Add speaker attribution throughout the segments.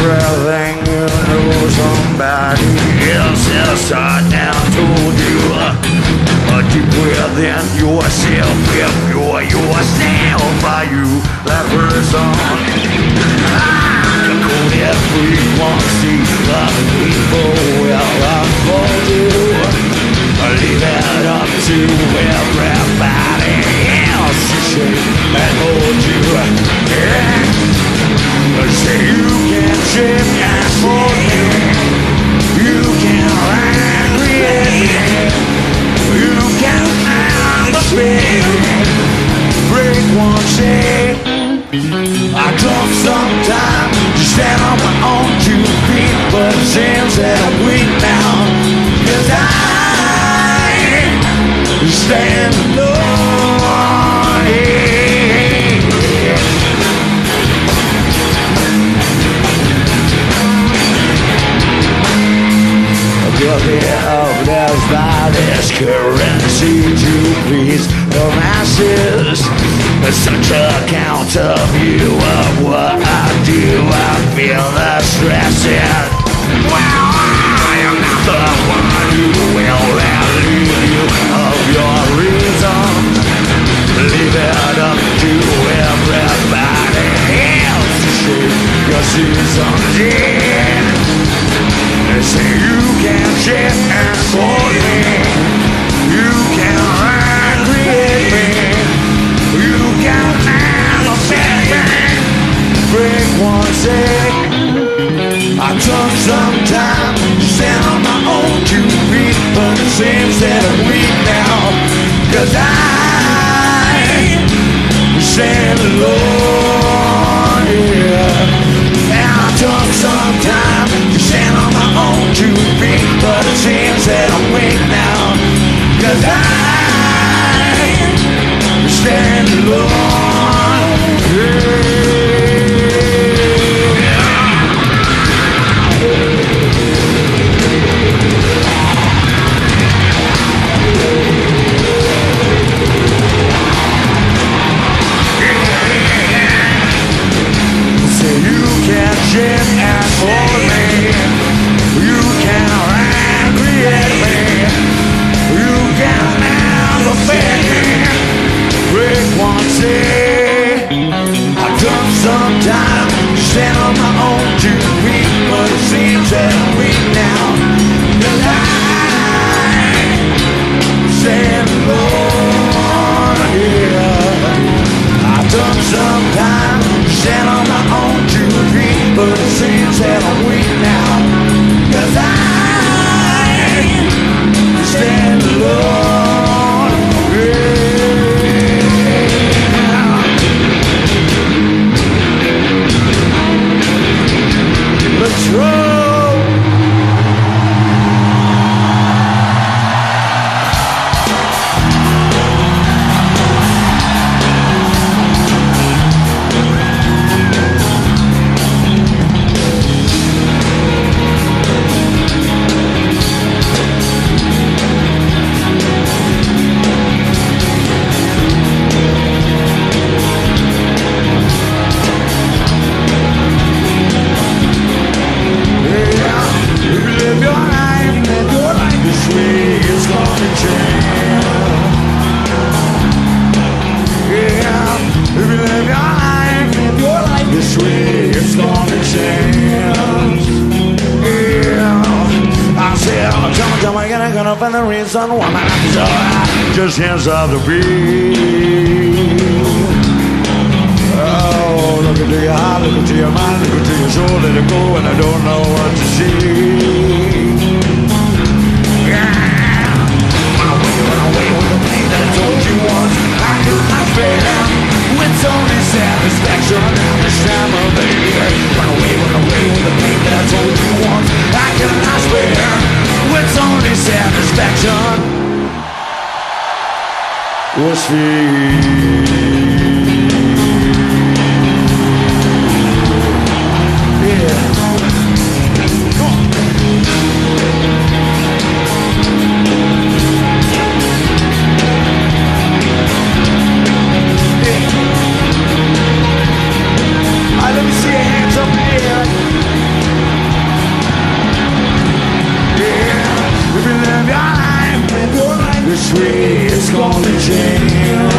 Speaker 1: everything you know somebody else has taught and told you. Deep within yourself, if you're yourself, are you that person? The coded frequency of people will unfold you. Leave it up to everybody else to shape and hold you. Say you can shape and mold me. You can create me. You can understand. Break one chain. I took some time to stand on my own 2 feet, but it seems that I'm weak now. 'Cause I stand alone. Guilty of this body's currency to please the masses. Such a count of you of what I do. I feel the stresses. Well, I am not the one who will relieve you of your reason. Leave it up to everybody else to shape your seasons. Yeah. They say you can shape and mold me. You can create me. You can manifest me. Break one sec. I took some time to stand on my own 2 feet, but it seems that I'm weak now. 'Cause I stand alone, yeah. And I took some time to stand on my own 2 feet, but it seems that I'm weak now. 'Cause I stand alone, yeah. Shape and mold me. You can create me. You can manifest me. Break one day. I took some time to stand on my own 2 feet, but it seems that I'm weak now. 'Cause I stand alone, yeah. I took some time to stand on my own 2 feet, but it seems that I'm weak now. 'Cause I stand alone, yeah. Let's roll. And the reason why my eyes are just hands off the beat. Oh, look into your heart, look into your mind, look into your soul, let it go, and I don't know what to see. Yeah, run away with the pain that I told you once. I do not bear with only satisfaction and this time of the year. Run away with the pain that I told you once. I cannot spare with only satisfaction was free. Let me see your hands up in the air. way it's gonna change.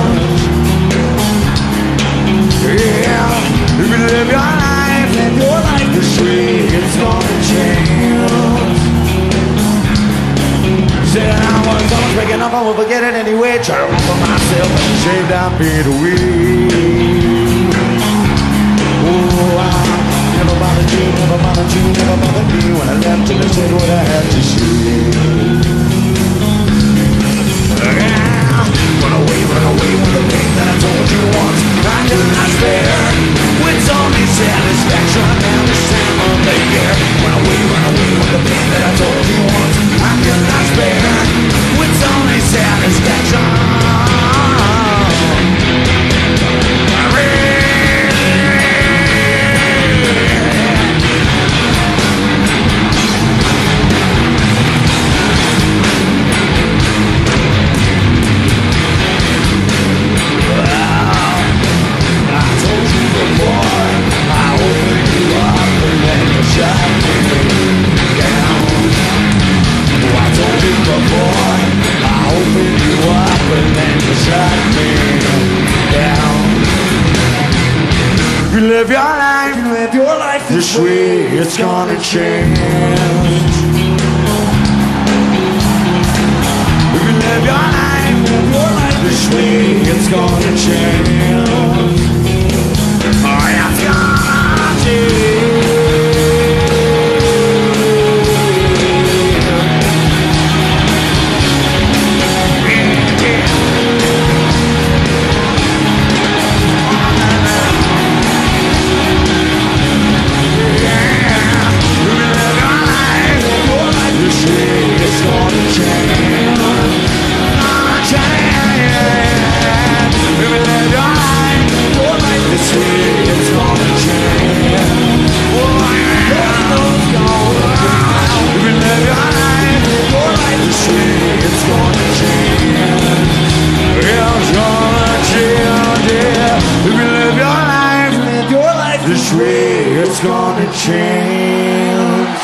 Speaker 1: Yeah, if you live your life this way it's gonna change. Said I was almost breaking up, I will forget it anyway. Try to run for myself and shave down fade away. Oh, I never bothered you, never bothered you, never bothered me when I left till I said what I had to say. Run away with the pain that I told you once. I could not spare. With only satisfaction and the same of the year. Run away with the pain that I told you once. I could not spare. With only satisfaction. Live your life this way, it's gonna change. If you live your life this way, it's gonna change. Oh, yeah, it's gonna change. This way it's gonna change.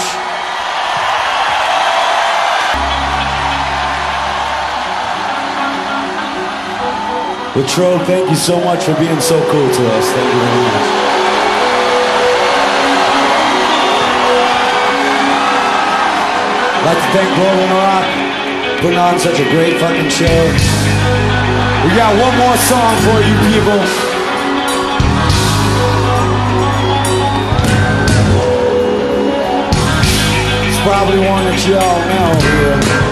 Speaker 1: Latrobe, thank you so much for being so cool to us. Thank you very much. I'd like to thank Rolling Rock for putting on such a great fucking show. We got one more song for you people. Probably one that y'all know here.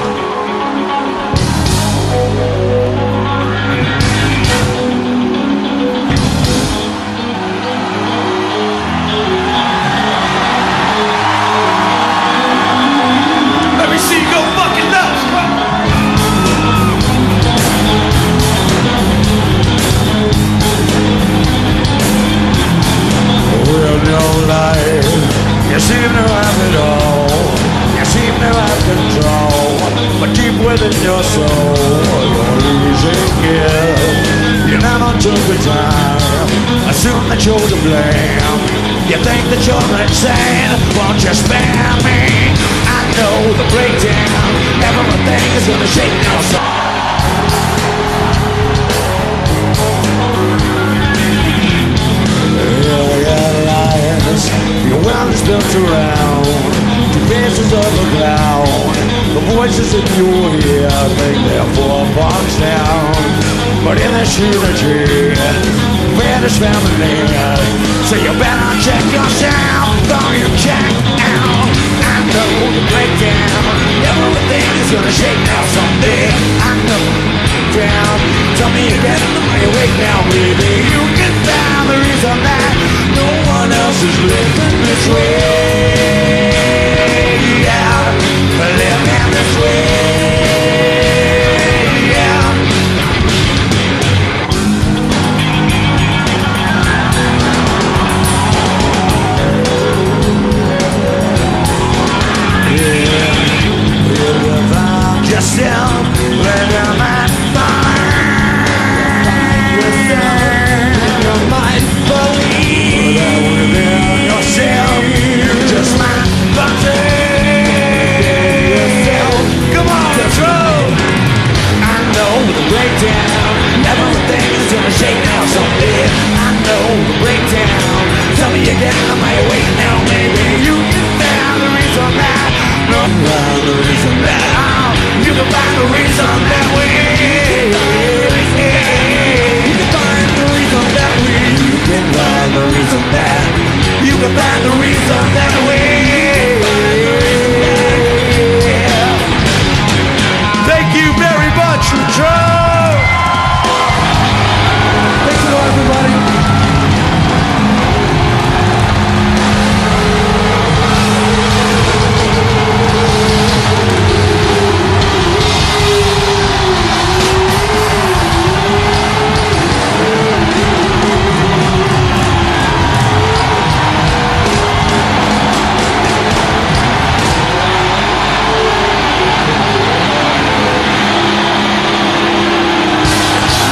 Speaker 1: Let me see you go fucking nuts. Well, no lie, you seem to have it all. You seem to have control, but deep within your soul, you're losing it. You never took the time, assume that you're to blame. You think that you're insane, won't you spare me? I know the breakdown, everything is gonna shake your soul. Your world is built around the faces of the clown. The voices that you hear think they're 4 blocks down, but in the tree, vanish family. So you better check yourself, though you